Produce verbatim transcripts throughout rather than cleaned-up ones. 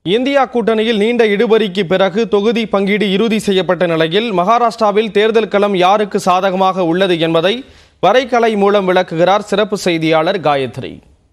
India கூட்டணியில் நீண்ட இழுபறிக்கு பிறகு தொகுதி பங்கீடு இறுதி செய்யப்பட்ட நிலையில் மகாராஷ்டிராவில் தேர்தல் களம் யாருக்கு சாதகமாக உள்ளது என்பதை வரைகலை மூலம் விளக்குகிறார் சிறப்பு செய்தியாளர் காயத்ரி.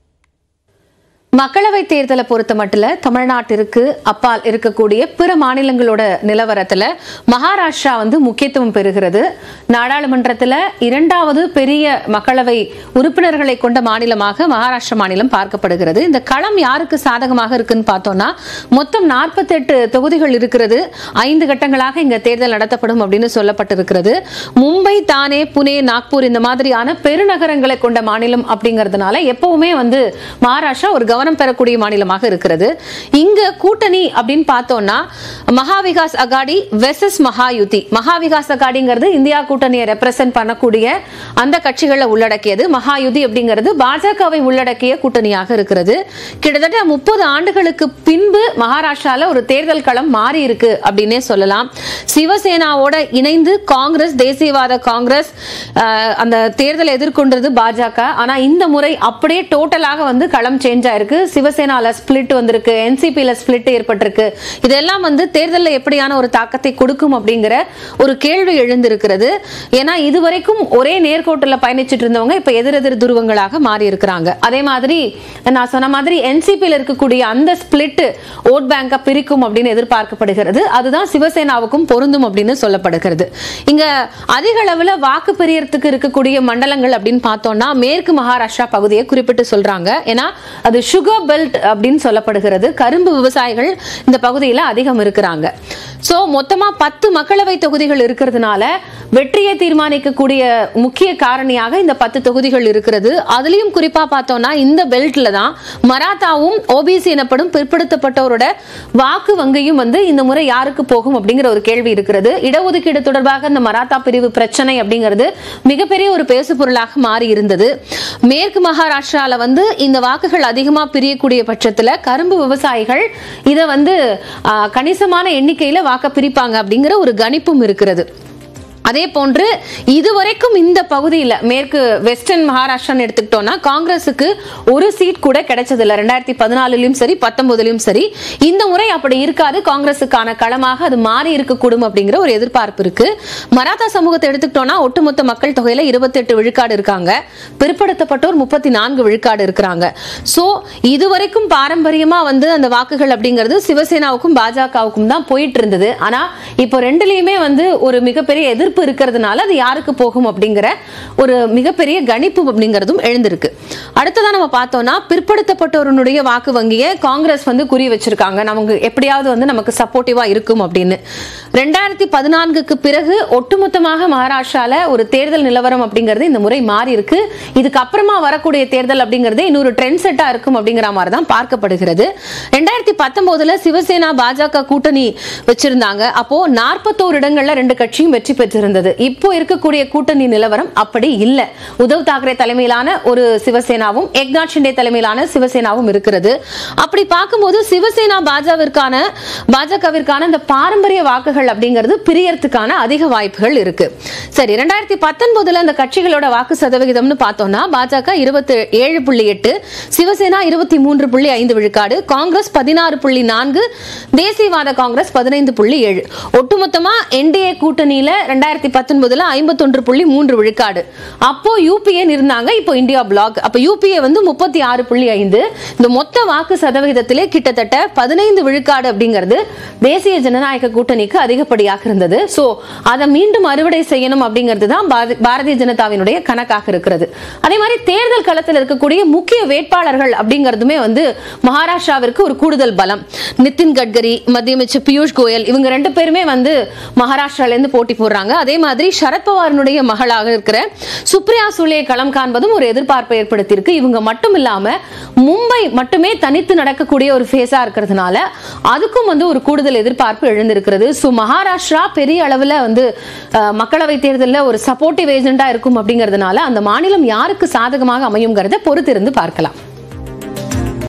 மக்களவை தேர்தலை பொறுத்த மட்டும் தமிழ்நாட்டிற்கு அப்பால் இருக்கக்கூடிய பிற மாநிலங்களோட நிலவரத்துல மகாராஷ்டிரா வந்து முக்கியத்துவம் பெறுகிறது. நாடாளுமன்றத்தில் இரண்டாவது பெரிய மக்களவை உறுப்பினர்களை கொண்ட மாநிலமாக மகாராஷ்டிரா மாநிலம் பார்க்கப்படுகிறது. இந்த களம் யாருக்கு சாதகமாக இருக்குன்னு பார்த்தோம்னா மொத்தம் நாற்பத்தி எட்டு தொகுதிகள் இருக்கிறது. ஐந்து கட்டங்களாக இங்க தேர்தல் நடத்தப்படும் அப்படின்னு சொல்லப்பட்டிருக்கிறது. மும்பை, தானே, புனே, நாக்பூர் இந்த மாதிரியான பெருநகரங்களை கொண்ட மாநிலம் அப்படிங்கிறதுனால எப்பவுமே வந்து மகாராஷ்டிரா ஒரு பெறக்கூடிய மாநிலமாக இருக்கிறது. இங்க கூட்டணி அப்படின்னு பார்த்தோம்னா மகாவிகாஸ் அகாடி வெர்சஸ் மகாயுதி. மகாவிகாஸ் அகாடிங்கிறது இந்தியா கூட்டணியை ரெப்ரசென்ட் பண்ணக்கூடிய அந்த கட்சிகளை உள்ளடக்கியது. மகாயுதி அப்படிங்கிறது பாஜகவை உள்ளடக்கிய கூட்டணியாக இருக்கிறது. கிட்டத்தட்ட முப்பது ஆண்டுகளுக்கு பின்பு மகாராஷ்டிரால ஒரு தேர்தல் களம் மாறி இருக்கு அப்படின்னே சொல்லலாம். சிவசேனாவோட இணைந்து காங்கிரஸ், தேசியவாத காங்கிரஸ் அந்த தேர்தலை எதிர்கொண்டது பாஜக. ஆனா இந்த முறை அப்படியே டோட்டலாக வந்து களம் சேஞ்ச் ஆயிருக்கு. சிவசேனால ஸ்பிளிட் வந்திருக்கு, என்சிபில ஸ்பிளிட் ஏற்பட்டிருக்கு. இதெல்லாம் வந்து தேர்தலில் எப்படியான ஒரு தாக்கத்தை கொடுக்கும் அப்படிங்கிற ஒரு கேள்வி எழுந்திருக்கிறது. ஏன்னா இதுவரைக்கும் ஒரே நேர்கோட்டில் பயணிச்சுட்டு இருந்தவங்க இப்ப எதிரெதிர் துருவங்களாக மாறி இருக்கிறாங்க. அதே மாதிரி நான் சொன்ன மாதிரி என்சிபில இருக்கக்கூடிய அந்த ஸ்பிளிட் ஓட் பேங்கை பிரிக்கும் அப்படின்னு எதிர்பார்க்கப்படுகிறது. அதுதான் சிவசேனாவுக்கும் பொருந்தும் அப்படின்னு சொல்லப்படுகிறது. இங்க அதிக அளவில் வாக்கு பெரியறதுக்கு இருக்கக்கூடிய மண்டலங்கள் அப்படின்னு பார்த்தோம்னா மேற்கு மகாராஷ்டிரா பகுதியை குறிப்பிட்டு சொல்றாங்க. ஏன்னா அது சுகர் பெல்ட் அப்படின்னு சொல்லப்படுகிறது. கரும்பு விவசாயிகள் இந்த பகுதியில் அதிகம் இருக்கிறாங்க. சோ மொத்தமா பத்து மக்களவை தொகுதிகள் இருக்கிறதுனால வெற்றியை தீர்மானிக்கக்கூடிய முக்கிய காரணியாக இந்த பத்து தொகுதிகள் இருக்கிறது. அதுலயும் குறிப்பா பார்த்தோம்னா இந்த பெல்ட்ல தான் மராத்தாவும் ஓபிசி எனப்படும் பிற்படுத்தப்பட்டவரோட வாக்கு வங்கியும் வந்து இந்த முறை யாருக்கு போகும் அப்படிங்கிற ஒரு கேள்வி இருக்கிறது. இடஒதுக்கீடு தொடர்பாக இந்த மராத்தா பிரிவு பிரச்சனை அப்படிங்கிறது மிகப்பெரிய ஒரு பேசு பொருளாக மாறி இருந்தது. மேற்கு மகாராஷ்டிரால வந்து இந்த வாக்குகள் அதிகமா பிரியக்கூடிய பட்சத்துல கரும்பு விவசாயிகள் இதை வந்து கணிசமான எண்ணிக்கையில வாக்க பிரிப்பாங்க அப்படிங்கிற ஒரு கணிப்பும் இருக்கிறது. அதே போன்று இதுவரைக்கும் இந்த பகுதியில் மேற்கு வெஸ்டர்ன் மகாராஷ்டிரா எடுத்துக்கிட்டோம்னா காங்கிரசுக்கு ஒரு சீட் கூட கிடைச்சதில்லை. ரெண்டாயிரத்தி பதினாலுலயும் சரி பத்தொன்பதுலயும் சரி. இந்த முறை அப்படி இருக்காது. காங்கிரசுக்கான களமாக அது மாறி இருக்கக்கூடும் அப்படிங்கிற ஒரு எதிர்பார்ப்பு இருக்கு. மராத்தா சமூகத்தை எடுத்துக்கிட்டோம்னா ஒட்டுமொத்த மக்கள் தொகையில இருபத்தி எட்டு விழுக்காடு இருக்காங்க. பிற்படுத்தப்பட்டோர் முப்பத்தி நான்கு விழுக்காடு இருக்கிறாங்க. சோ இதுவரைக்கும் பாரம்பரியமா வந்து அந்த வாக்குகள் அப்படிங்கிறது சிவசேனாவுக்கும் பாஜகவுக்கும் தான் போயிட்டு இருந்தது. ஆனா இப்போ ரெண்டுலயுமே வந்து ஒரு மிகப்பெரிய எதிர்ப்பு இருக்கிறதுனால அது யாருக்கு போகும் அப்படிங்கிற ஒரு மிகப்பெரிய கணிப்பு அப்படிங்கிறதும் எழுந்திருக்கு. அடுத்ததான் நம்ம பார்த்தோம்னா பிற்படுத்தப்பட்டவருடைய வாக்கு வங்கியை காங்கிரஸ் வந்து குறி வச்சிருக்காங்க. நமக்கு எப்படியாவது வந்து நமக்கு சப்போர்ட்டிவா இருக்கும் அப்படின்னு. ரெண்டாயிரத்தி பதினான்குக்கு பிறகு ஒட்டுமொத்தமாக மகாராஷ்டிரால ஒரு தேர்தல் நிலவரம் அப்படிங்கிறது இந்த முறை மாறி இருக்கு. இதுக்கு அப்புறமா வரக்கூடிய தேர்தல் அப்படிங்கிறது இன்னொரு ட்ரெண்ட் செட்டா இருக்கும் அப்படிங்கிற மாதிரி தான் பார்க்கப்படுகிறது. ரெண்டாயிரத்தி பத்தொன்பதுல சிவசேனா பாஜக கூட்டணி வச்சிருந்தாங்க. அப்போ நாற்பத்தோரு இடங்கள்ல ரெண்டு கட்சியும் வெற்றி பெற்று இருந்தது. இப்போ இருக்கக்கூடிய கூட்டணி நிலவரம் அப்படி இல்ல. உத்தவ் தாக்கரே தலைமையிலான ஒரு சிவசேனாவும் ஏக்நாத் ஷிண்டே தலைமையிலான சிவசேனாவும் இருக்கிறது. அப்படி பார்க்கும்போது சிவசேனா பாஜகவிற்கான பாஜகவிற்கான இந்த பாரம்பரிய வாக்குகள் அப்படிங்கிறது பிரியறதுக்கான அதிக வாய்ப்புகள் இருக்கு. சரி, ரெண்டாயிரத்தி பத்தொன்பதுல அந்த கட்சிகளோட வாக்கு சதவிகிதம்னு பார்த்தோம்னா பாஜக இருபத்தி ஏழு புள்ளி எட்டு, சிவசேனா இருபத்தி மூன்று புள்ளி ஐந்து விழுக்காடு, காங்கிரஸ் பதினாறு புள்ளி நான்கு, தேசியவாத காங்கிரஸ் பதினைந்து புள்ளி ஏழு. ஒட்டுமொத்தமா என்டிஏ கூட்டணியில ரெண்டாயிரத்தி பத்தொன்பதுல ஐம்பத்தொன்று புள்ளி மூன்று விழுக்காடு. அப்போ யூபிஏ இருந்தாங்க, இப்போ இந்தியா பிளாக். அப்ப யூபிஏ வந்து முப்பத்தி ஆறு புள்ளி ஐந்து. இந்த மொத்த வாக்கு சதவிகிதத்திலே கிட்டத்தட்ட பதினைந்து விழுக்காடு அப்படிங்கிறது தேசிய ஜனநாயக கூட்டணிக்கு அதிகப்படியாக இருந்தது. சோ அதை மீண்டும் அறுவடை செய்யணும் அப்படிங்கிறது தான் பாரதிய ஜனதாவினுடைய கணக்காக இருக்கிறது. அதே மாதிரி தேர்தல் களத்தில் இருக்கக்கூடிய முக்கிய வேட்பாளர்கள் அப்படிங்கிறதுமே வந்து மகாராஷ்டிராவிற்கு ஒரு கூடுதல் பலம். நிதின் கட்கரி, மத்திய அமைச்சர் பியூஷ் கோயல் இவங்க ரெண்டு பேருமே வந்து மகாராஷ்டிரால இருந்து போட்டி போடுறாங்க. அதே மாதிரி சரத்பவாரனுடைய மகளாக இருக்கிற சுப்ரியா சுலே களம் காண்பதும் ஒரு எதிர்பார்ப்பை ஏற்படுத்தியிருக்கு. இவங்க மட்டும் இல்லாம மும்பை மட்டுமே தனித்து நடக்கக்கூடிய ஒரு ஃபேஸா இருக்கிறதுனால அதுக்கும் வந்து ஒரு கூடுதல் எதிர்பார்ப்பு எழுந்திருக்கிறது. சோ மகாராஷ்டிரா பெரிய அளவுல வந்து மக்களவை தேர்தலில் ஒரு சப்போர்ட்டிவ் ஏஜெண்டா இருக்கும் அப்படிங்கிறதுனால அந்த மாநிலம் யாருக்கு சாதகமாக அமையுங்கிறத பொறுத்திருந்து பார்க்கலாம்.